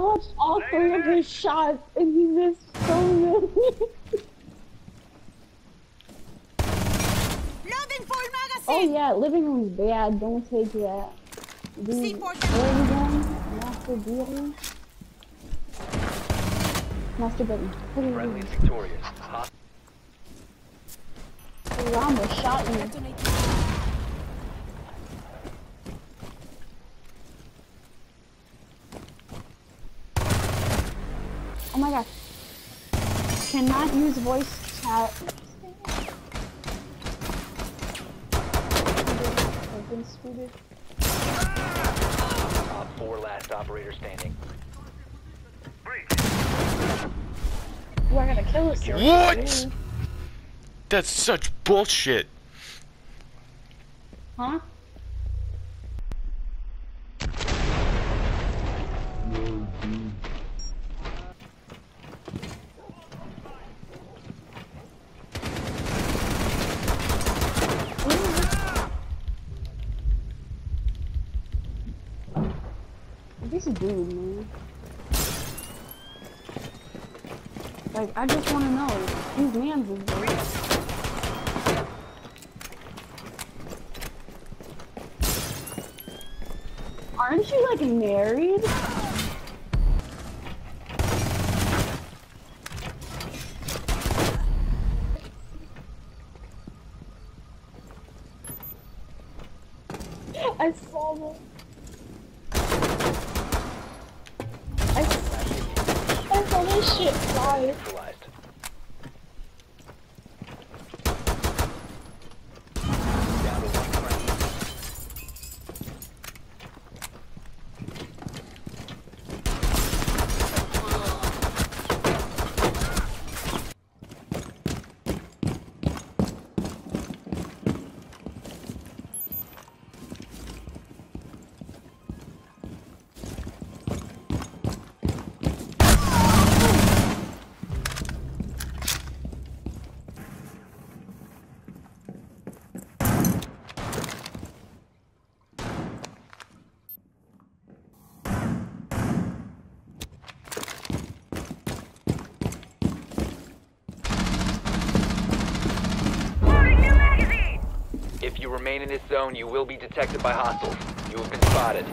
dodged all 3 of his shots and he missed so many. Loading full magazine. Oh yeah, living room's bad. Don't take that. Where are you going? Masturbating? Masturbating. Friendly victorious. Ramba shot me. Oh my god. Cannot use voice chat. I've been scooted. Top 4 last operator standing. Ooh, I gotta kill this guy. What? That's such bullshit. Huh? This dude, man. Like, I just wanna know, whose man's is this? Aren't you, like, married? I saw them. I saw this shit fly. Neutralized. Down to 1 friendly. If you remain in this zone, you will be detected by hostiles. You have been spotted.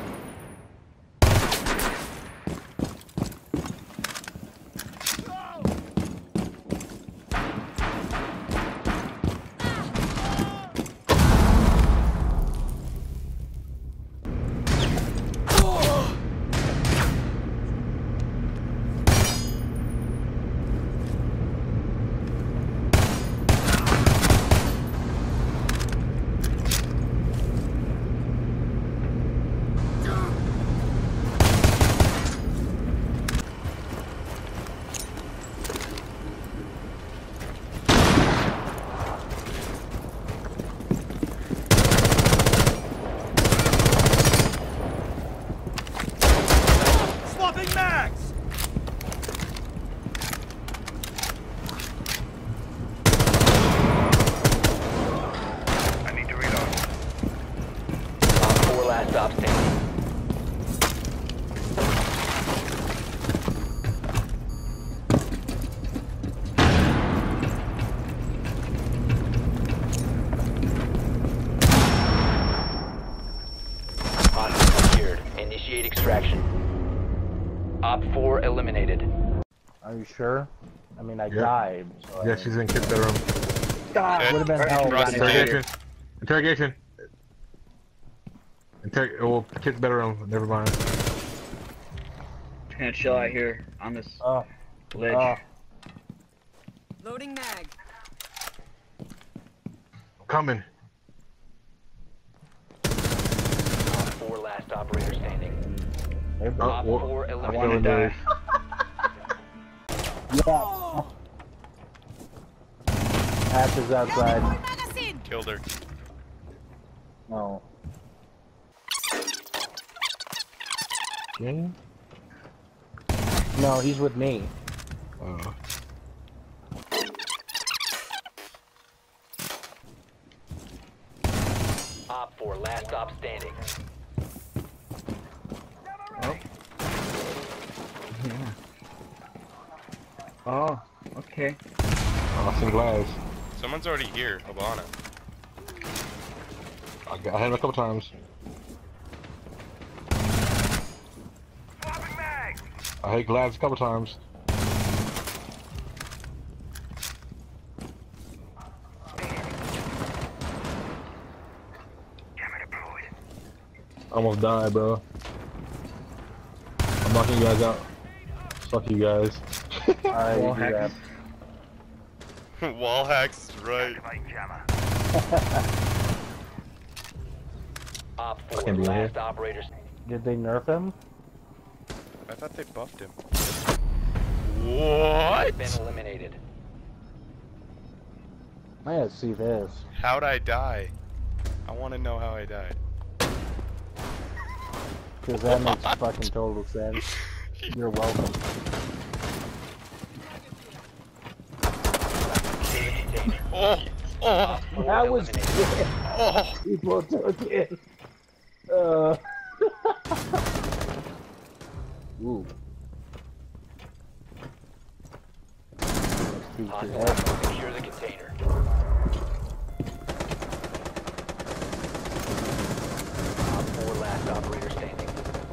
Stop standing. Hostage secured. Initiate extraction. Op 4 eliminated. Are you sure? I mean, I died. So Yeah, she's in kid's bedroom. God, would have been hell. Interrogation. Interrogation. Well, kid's bedroom. Never mind. Trying to chill out here on this ledge. Loading mag. I'm coming. Op 4 last operator standing. Op 4 I eliminated. want to die. Yeah. Ash is outside. Magazine. Killed her. No. Yeah. No, he's with me. Op 4 last stop standing. Oh, okay. Oh, I seen glass. Someone's already here, Habana. I hit him a couple times. I hit glass a couple times. Almost died, bro. I'm knocking you guys out. Fuck you guys. Alright, you do that. Wall hacks, right. Op 4, Can't be in last here. operators. Did they nerf him? I thought they buffed him. Has been What? eliminated. I gotta see this. How'd I die? I want to know how I died. Because that makes fucking total sense. You're welcome. Oh, oh, Op 4 That was eliminated. oh. People took it. Ooh. Let's beat your head. Hostiles secure the container. Op 4, last operator standing.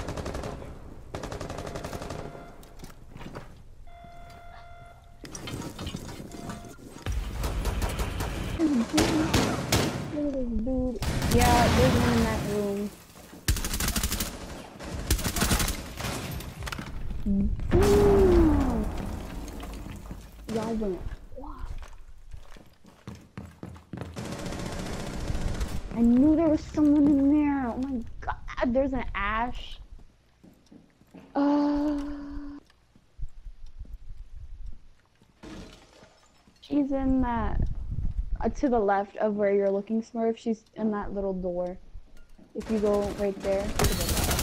Look at this dude. Yeah, there's one in that room. Damn. Y'all went. Wow. I knew there was someone in there. Oh my god, there's an Ash. She's in that. To the left of where you're looking, Smurf. She's in that little door. If you go right there, to the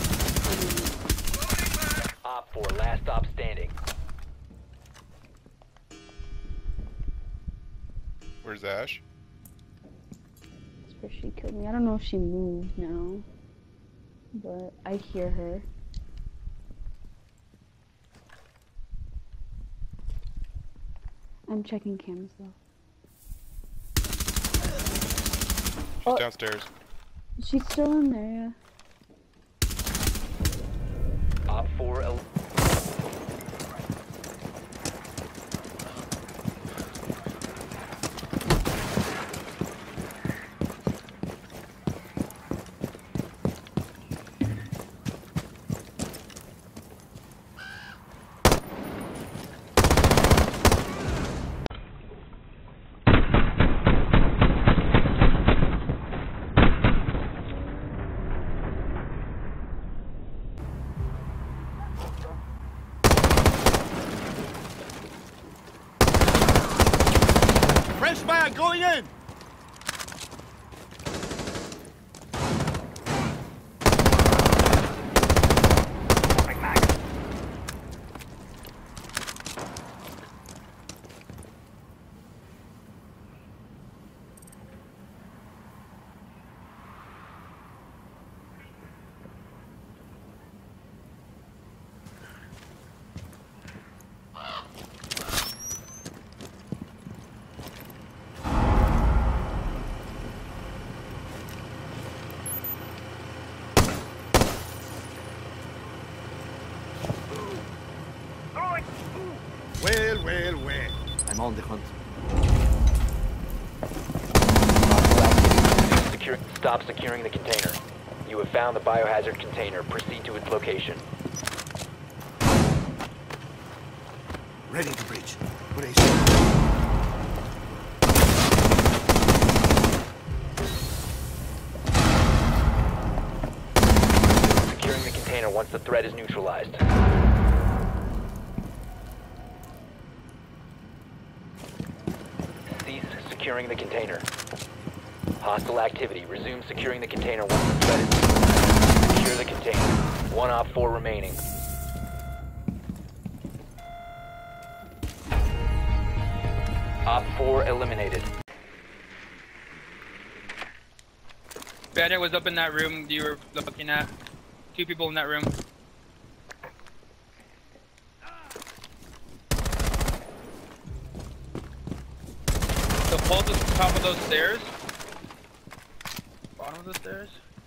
left. Op 4, last stop standing. Where's Ash? That's where she killed me. I don't know if she moved now, but I hear her. I'm checking cams though. She's Oh. downstairs. She's still in there, yeah. Op 4 French fire going in! Well, well, well. I'm on the hunt. Stop securing the container. You have found the biohazard container. Proceed to its location. Ready to breach. Brace. Securing the container once the threat is neutralized. Cease securing the container. Hostile activity. Resume securing the container once the threat is. Secure the container. One Op 4 remaining. Op 4 eliminated. Banner was up in that room you were looking at. 2 people in that room. Hold the top of those stairs. Bottom of the stairs.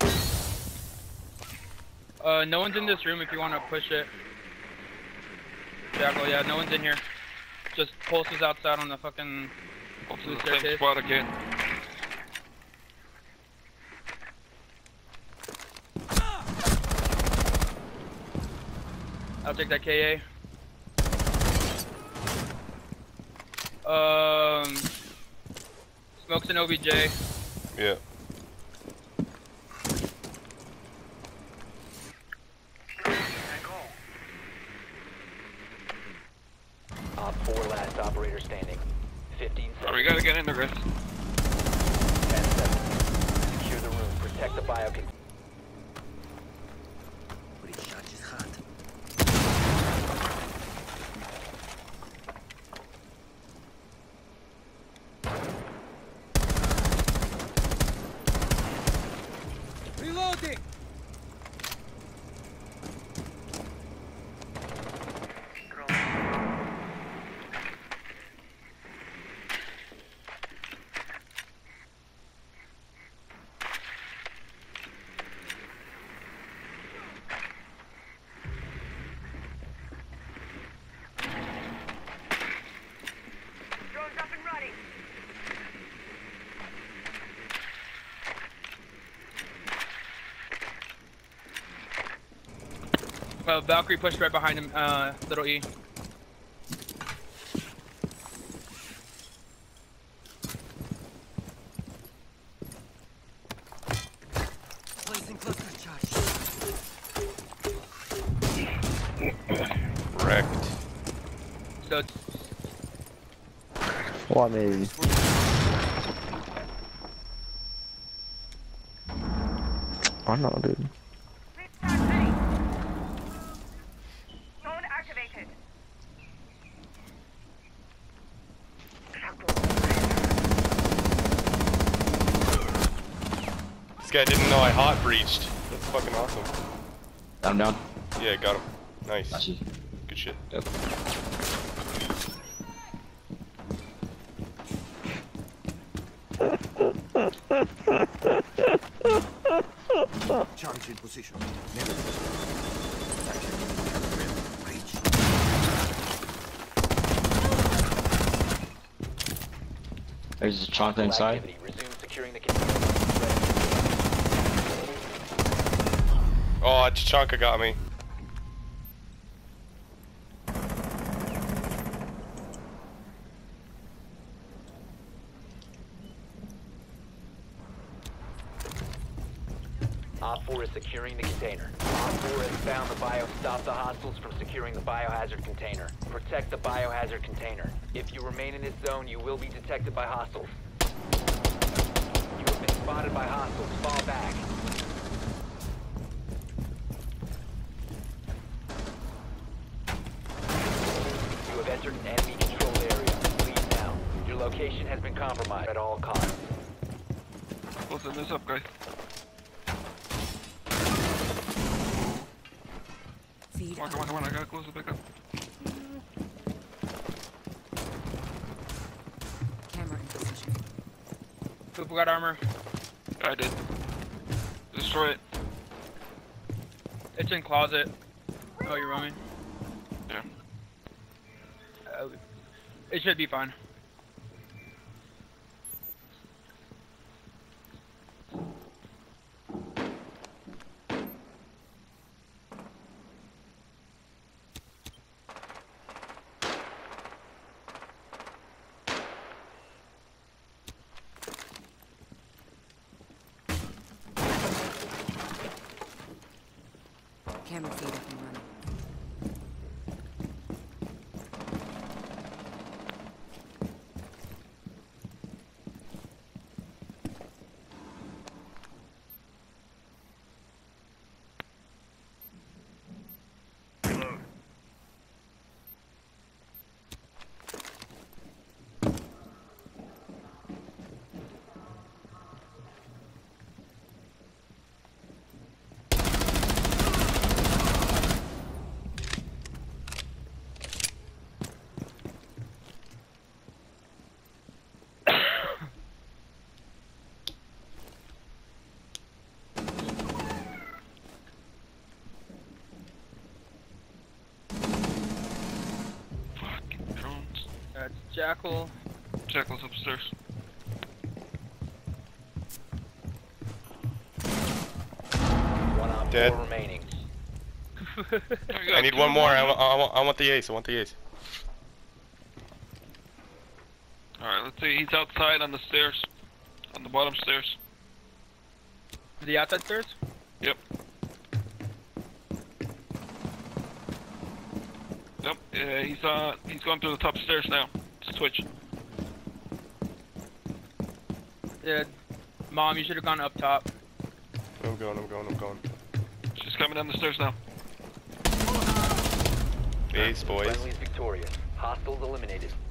No one's in this room if you want to push it. Jackal, yeah, no one's in here. Just Pulse is outside on the fucking blue staircase. Spot again. I'll take that KA. Smokes an OBJ. Yeah. Op 4 last operator standing. 15 seconds. We gotta get in there, guys. 10 seconds. Secure the room. Protect the biocontainer. Reloading! Valkyrie pushed right behind him, little E. Placing cluster charge. Wrecked. So it's Well, maybe. I don't know, dude. This guy didn't know I hot breached. That's fucking awesome. I'm down. Yeah, got him. Nice. Got you. Good shit. Yep. Charge in position. Never reach. There's a chocolate inside. Activity. Resume securing the container. Oh, Chonka got me. Op 4 is securing the container. Op 4 has found the stop the hostiles from securing the biohazard container. Protect the biohazard container. If you remain in this zone, you will be detected by hostiles. You have been spotted by hostiles. Fall back. You have entered an enemy controlled area. Leave now. Your location has been compromised at all costs. Closing this up, guys. Come on, I gotta close it back up. Camera in position. Who got armor? I did. Destroy it. It's in closet. Oh, you're roaming? Yeah. It should be fine. Camera feed up and running. Jackal. Jackal's upstairs. One op Dead. 4 remaining. There you go, I need two one more. more. I want the ace. I want the ace. Alright, let's see. He's outside on the stairs. On the bottom stairs. The outside stairs? Yep. Yep, he's going through the top stairs now. It's Twitch. Yeah. Mom, you should have gone up top. I'm going. She's coming down the stairs now. Ace, boys. Friendly's victorious. Hostiles eliminated.